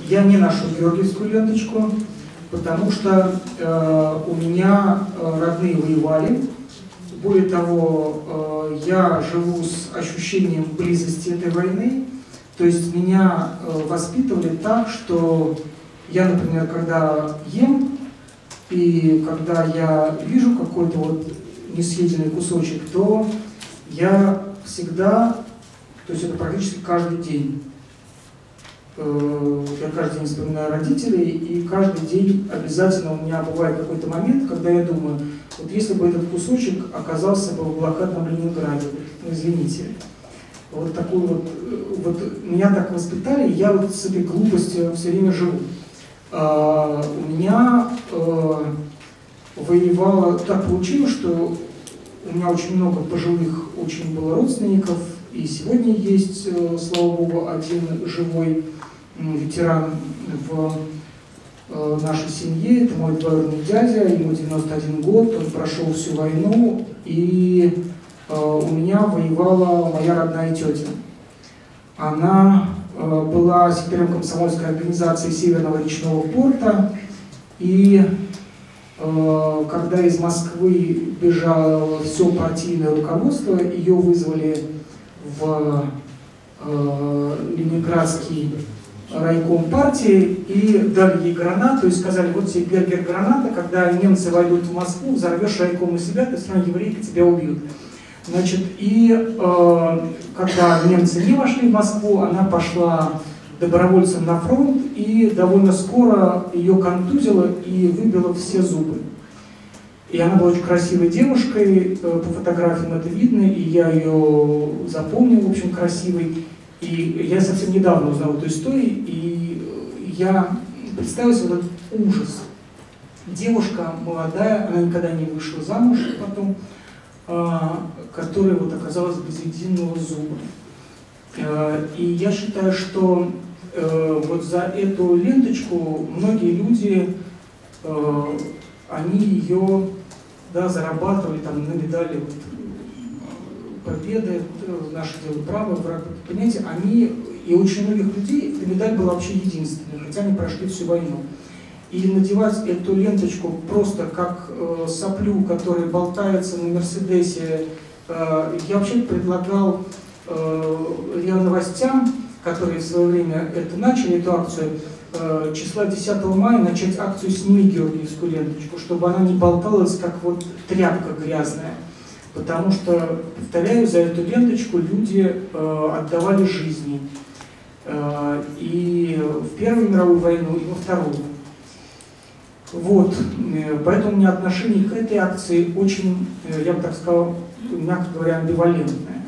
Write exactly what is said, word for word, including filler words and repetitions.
я не ношу георгиевскую ленточку, потому что э, у меня э, родные воевали. Более того, э, я живу с ощущением близости этой войны. То есть меня э, воспитывали так, что я, например, когда ем, и когда я вижу какой-то вот несъеденный кусочек, то я всегда, то есть это практически каждый день, э, я каждый день вспоминаю родителей, и каждый день обязательно у меня бывает какой-то момент, когда я думаю, вот если бы этот кусочек оказался бы в блокадном Ленинграде, ну, извините, вот такой вот, вот меня так воспитали, я вот с этой глупостью все время живу. А, у меня а, воевало, так получилось, что у меня очень много пожилых очень было родственников, и сегодня есть, слава богу, один живой ветеран в нашей семье, это мой двоюродный дядя, ему девяносто один год, он прошел всю войну, и э, у меня воевала моя родная тетя. Она э, была секретарем комсомольской организации Северного речного порта, и э, когда из Москвы бежало все партийное руководство, ее вызвали в э, Ленинградский райком партии и дали ей гранату и сказали, вот тебе Бергер граната, когда немцы войдут в Москву, взорвешь райком у себя, ты все равно еврейка, тебя убьют. Значит, и э, когда немцы не вошли в Москву, она пошла добровольцем на фронт, и довольно скоро ее контузило и выбило все зубы. И она была очень красивой девушкой, э, по фотографиям это видно, и я ее запомнил, в общем, красивой. И я совсем недавно узнал эту историю, и я представил себе этот ужас. Девушка молодая, она никогда не вышла замуж потом, которая вот оказалась без единого зуба. И я считаю, что вот за эту ленточку многие люди, они ее, да, зарабатывали там на медали вот, победы, наше дело право, понимаете, они, и очень многих людей эта медаль была вообще единственной, хотя они прошли всю войну. И надевать эту ленточку просто как э, соплю, которая болтается на Мерседесе, э, я вообще предлагал э, РИА Новостям, которые в свое время это начали, эту акцию, э, числа десятого мая начать акцию «Сними георгиевскую ленточку», чтобы она не болталась, как вот тряпка грязная. Потому что, повторяю, за эту ленточку люди э, отдавали жизни. Э, и в Первую мировую войну, и во Вторую. Вот. Поэтому у меня отношение к этой акции очень, я бы так сказал, мягко говоря, амбивалентное.